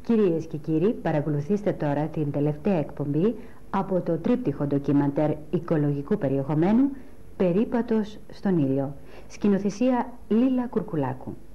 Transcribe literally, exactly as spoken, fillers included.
Κυρίες και κύριοι, παρακολουθήστε τώρα την τελευταία εκπομπή από το τρίπτυχο ντοκιμαντέρ οικολογικού περιεχομένου «Περίπατος στον ήλιο». Σκηνοθεσία Λίλα Κουρκουλάκου.